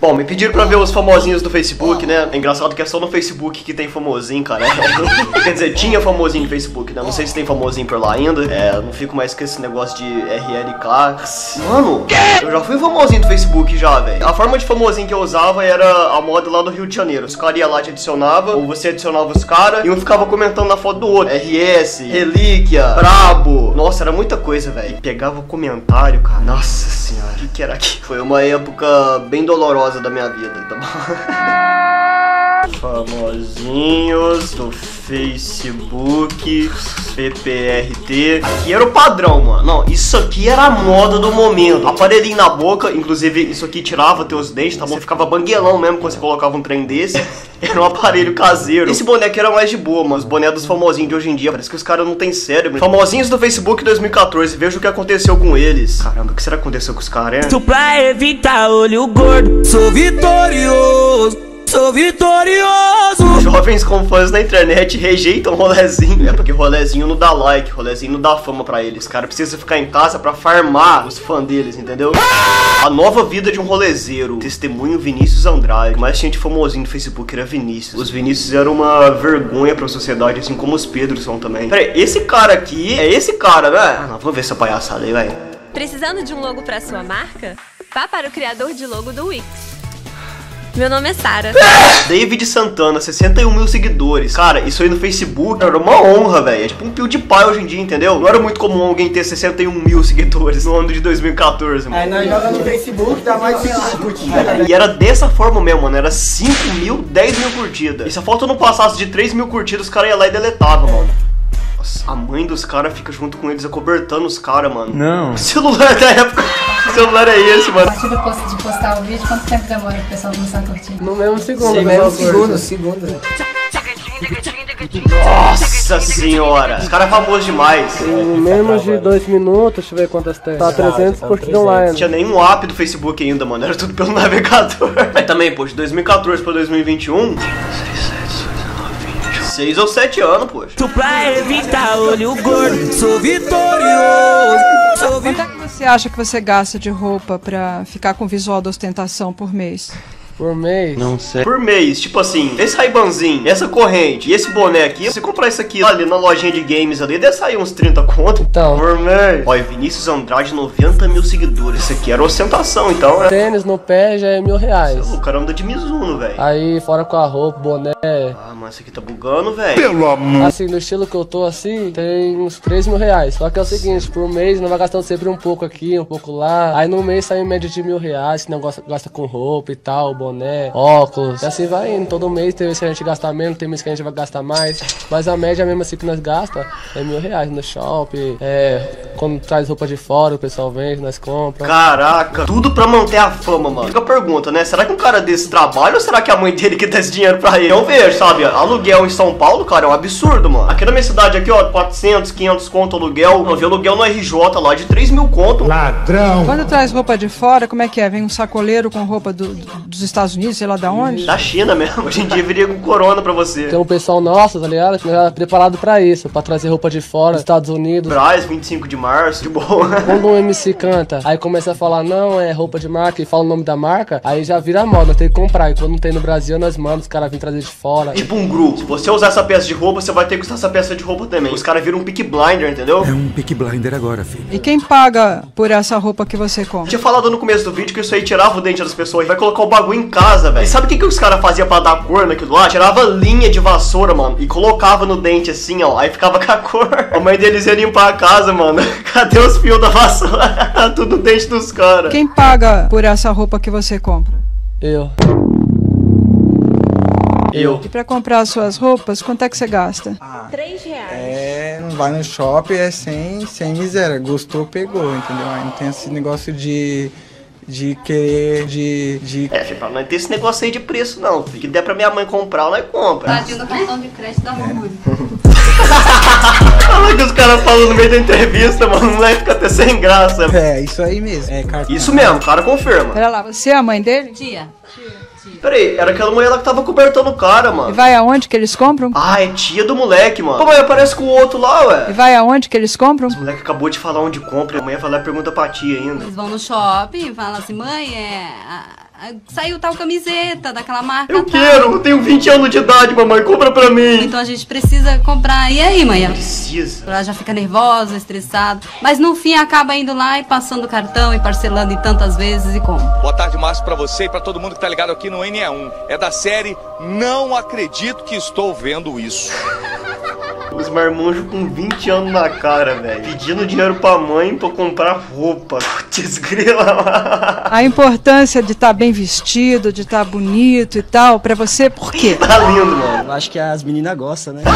Bom, me pediram pra ver os famosinhos do Facebook, né? É engraçado que é só no Facebook que tem famosinho, cara. Quer dizer, tinha famosinho no Facebook, né? Não sei se tem famosinho por lá ainda. Eu não fico mais com esse negócio de RLK. Mano, eu já fui famosinho do Facebook já, velho. A forma de famosinho que eu usava era a moda lá do Rio de Janeiro. Os caras iam lá, te adicionava, ou você adicionava os caras, e um ficava comentando na foto do outro. RS, Relíquia, Brabo. Nossa, era muita coisa, velho. Pegava o comentário, cara. Nossa senhora, o que era aqui? Foi uma época bem dolorosa da minha vida, tá bom? Famosinhos do Facebook, PPRT. Aqui era o padrão, mano. Não, isso aqui era a moda do momento. Aparelhinho na boca, inclusive isso aqui tirava teus dentes, tá bom? Você ficava banguelão mesmo quando você colocava um trem desse. Era um aparelho caseiro. Esse boné aqui era mais de boa, mas os boné dos famosinhos de hoje em dia, parece que os caras não têm cérebro. Famosinhos do Facebook 2014, veja o que aconteceu com eles. Caramba, o que será que aconteceu com os caras, hein? Pra evitar olho gordo, sou vitorioso, sou vitorioso. Jovens com fãs na internet rejeitam rolezinho. É porque rolezinho não dá like, rolezinho não dá fama pra eles. Os caras precisam ficar em casa pra farmar os fãs deles, entendeu? A nova vida de um rolezeiro. Testemunho Vinícius Andrade. O mais tinha de famosinho no Facebook era Vinícius. Os Vinícius eram uma vergonha pra sociedade, assim como os Pedros são também. Peraí, esse cara aqui é esse cara, né? Ah, não, vamos ver essa palhaçada aí, vai. Precisando de um logo para sua marca? Vá para o criador de logo do Wix. Meu nome é Sara. David Santana, 61 mil seguidores. Cara, isso aí no Facebook era uma honra, velho. É tipo um PewDiePie hoje em dia, entendeu? Não era muito comum alguém ter 61 mil seguidores no ano de 2014, mano. Aí nós jogamos no Facebook, dá mais de 5 curtidas. E era dessa forma mesmo, mano. Era 5 mil, 10 mil curtidas. E se a foto não passasse de 3 mil curtidas, os caras iam lá e deletavam, mano. Nossa, a mãe dos caras fica junto com eles, acobertando os caras, mano. Não. O celular da época. Que celular é esse, mano? A partir de postar o vídeo, quanto tempo demora pro pessoal começar a curtir? No mesmo segundo. No segundo. Nossa senhora. Os caras famosos demais. Em menos de 2 minutos, deixa eu ver quantas tem. Tá 300 curtidas online. Não tinha nenhum app do Facebook ainda, mano. Era tudo pelo navegador. Mas também, pô, de 2014 pra 2021... 6 ou 7 anos, poxa. Pra evitar olho gordo, sou vitorioso, sou Quanto é que você acha que você gasta de roupa pra ficar com visual de ostentação por mês? Por mês? Não sei. Por mês, tipo assim, esse Ray-Banzinho, essa corrente e esse boné aqui, você comprar isso aqui ali na lojinha de games ali, deve sair uns 30 conto. Então. Por mês. Olha, Vinícius Andrade, 90 mil seguidores. Isso aqui era ostentação, então, né? Tênis no pé já é R$1.000. O cara anda de Mizuno, velho. Aí, fora com a roupa, boné. Ah, mas isso aqui tá bugando, velho. Pelo amor. Assim, no estilo que eu tô assim, tem uns R$3.000. Só que é o seguinte, por mês não vai gastando sempre um pouco aqui, um pouco lá. Aí no mês sai em média de R$1.000, se não gasta com roupa e tal, boné, óculos. E assim vai indo, todo mês tem mês que a gente gasta menos, tem mês que a gente vai gastar mais. Mas a média mesmo assim que nós gasta é R$1.000 no shopping. Quando traz roupa de fora, o pessoal vende, nós compramos. Caraca, tudo pra manter a fama, mano. Fica a pergunta, né? Será que um cara desse trabalha ou será que é a mãe dele que dá esse dinheiro pra ele? Eu vejo, sabe? Aluguel em São Paulo, cara, é um absurdo, mano. Aqui na minha cidade, aqui, ó, 400, 500 conto aluguel. Eu vi aluguel no RJ lá de 3 mil conto. Ladrão. Quando traz roupa de fora, como é que é? Vem um sacoleiro com roupa dos Estados Unidos, sei lá da onde? Da China mesmo. Hoje em dia viria com corona pra você. Tem um pessoal nosso, tá ligado? Que é preparado pra isso, pra trazer roupa de fora, dos Estados Unidos. Brás, 25 de março, de boa. Quando um MC canta, aí começa a falar, não, é roupa de marca, e fala o nome da marca, aí já vira moda, tem que comprar. E quando não tem no Brasil, nós mandamos os caras virem trazer de fora. Tipo um grupo. Se você usar essa peça de roupa, você vai ter que usar essa peça de roupa também. Os caras viram um Peaky Blinder, entendeu? É um Peaky Blinder agora, filho. E quem paga por essa roupa que você compra? Tinha falado no começo do vídeo que isso aí tirava o dente das pessoas e vai colocar o bagulho em casa, velho. E sabe o que os caras faziam pra dar cor naquilo lá? Tirava linha de vassoura, mano, e colocava no dente assim, ó. Aí ficava com a cor. A mãe deles ia limpar a casa, mano. Cadê os fios da vassoura? Tudo no dente dos caras. Quem paga por essa roupa que você compra? Eu. E pra comprar as suas roupas, quanto é que você gasta? R$3. Não vai no shopping, é sem miséria. Gostou, pegou, entendeu? Aí não tem esse negócio de querer, filho, pra não ter esse negócio aí de preço, não. O que der pra minha mãe comprar, nós compra. Tadinho do cartão de crédito da mamãe. Olha que os caras falam no meio da entrevista, mano. Não vai ficar até sem graça. É, isso aí mesmo. É cartão. Isso mesmo, o cara confirma. Pera lá, você é a mãe dele? Tia. Peraí, era aquela mulher lá que tava cobertando o cara, E mano. vai aonde que eles compram? Ah, é tia do moleque, mano. Pô, mas aparece com o outro lá, E ué. vai aonde que eles compram? O moleque acabou de falar onde compra. A mulher vai lá e pergunta pra tia ainda. Eles vão no shopping e falam assim, mãe, saiu tal camiseta daquela marca. Eu quero, eu tenho 20 anos de idade, mamãe, compra pra mim. Então a gente precisa comprar. E aí, mãe? Precisa. Ela já fica nervosa, estressada. Mas no fim acaba indo lá e passando o cartão e parcelando em tantas vezes e como. Boa tarde, Márcio, pra você e pra todo mundo que tá ligado aqui no NE1. É da série Não Acredito Que Estou Vendo Isso. Os marmanjos com 20 anos na cara, velho. Pedindo dinheiro pra mãe pra comprar roupa. Putz, grila. A importância de estar bem vestido, de estar bonito e tal, pra você, por quê? Tá lindo, mano. Eu acho que as meninas gostam, né?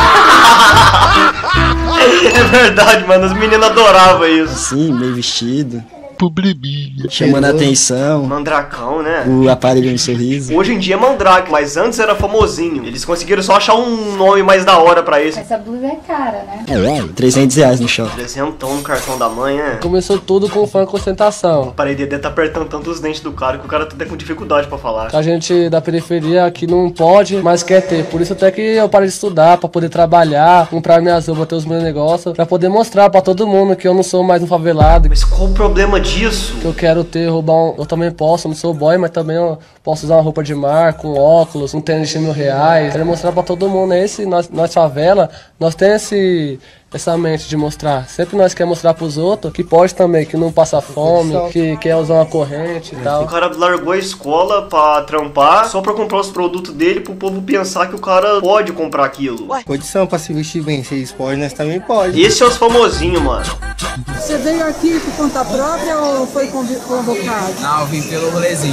É verdade, mano. As meninas adoravam isso. Sim, meio vestido. Chamando a atenção. Mandracão, né? O aparelho no sorriso. Hoje em dia é Mandrake, mas antes era famosinho. Eles conseguiram só achar um nome mais da hora pra esse. Essa blusa é cara, né? É, 300 reais no shopping. 300 no cartão da mãe, né? Começou tudo com fã com ostentação. O Dedê tá apertando tanto os dentes do cara que o cara tá com dificuldade pra falar. A gente da periferia aqui não pode, mas quer ter. Por isso até que eu parei de estudar, pra poder trabalhar, comprar minhas roupas, ter os meus negócios, pra poder mostrar pra todo mundo que eu não sou mais um favelado. Mas qual o problema disso? Que eu quero ter, roubar eu também posso, não sou boy, mas também eu posso usar uma roupa de marca, um óculos, um tênis de R$1.000. Quero mostrar pra todo mundo, nós favela, nós temos essa mente de mostrar. Sempre nós queremos mostrar pros outros que pode também, que não passa fome, que quer usar uma corrente e tal. O cara largou a escola pra trampar só pra comprar os produtos dele pro povo pensar que o cara pode comprar aquilo. Condição pra se vestir bem, se eles podem, nós também podemos. Esse é os famosinhos, mano. Você veio aqui por conta própria ou foi convocado? Não, eu vim pelo rolezinho.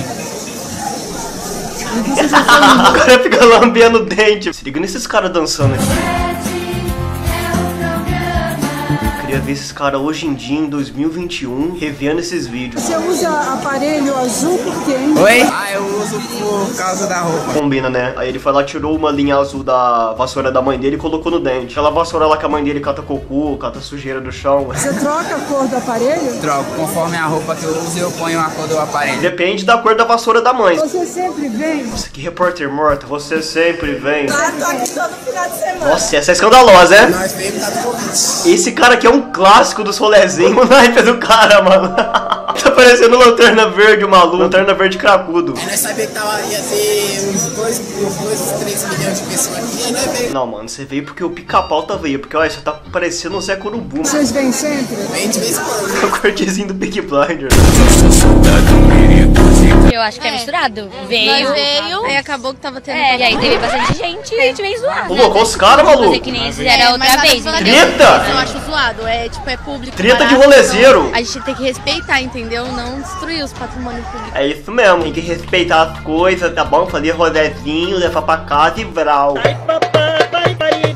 O cara fica lambendo o dente. Se liga nesses caras dançando aqui. Queria ver esses caras hoje em dia, em 2021, revendo esses vídeos. Você usa aparelho azul por quê, hein? Oi? Ah, eu uso por causa da roupa. Combina, né? Aí ele foi lá, tirou uma linha azul da vassoura da mãe dele e colocou no dente. Aquela vassoura lá que a mãe dele cata cocô, cata sujeira do chão. Você troca a cor do aparelho? Troco, conforme a roupa que eu uso, eu ponho a cor do aparelho. Depende da cor da vassoura da mãe. Você sempre vem? Nossa, que repórter morta, você sempre vem. Ah, tô aqui todo final de semana. Nossa, essa é escandalosa, é? Nós veio tá do Covid. Esse cara aqui é um clássico dos rolezinhos. O naipe do cara, mano. Tá parecendo Lanterna Verde, o maluco. Lanterna Verde cracudo. Aí nós sabíamos que ia ter uns 2, 3 milhões de pessoas aqui, né, velho? Não, mano, você veio porque o pica-pau tá veio. Porque, olha, você tá parecendo o Zé Corubu. Vocês vêm sempre? Vem de vez em quando. O cortezinho do Big Blinder. Eu acho que é misturado. Veio, aí acabou que tava tendo. E aí teve bastante gente e a gente veio zoar. Ô, louco, olha os caras, maluco. Fazer que nem eles fizeram outra vez. Treta? Eu acho zoado. É tipo, é público. Treta de barato, rolezeiro. então a gente tem que respeitar, entendeu? Não destruir os patrimônios públicos. É isso mesmo, tem que respeitar as coisas, tá bom? Fazer rolezinho, levar pra casa e vral.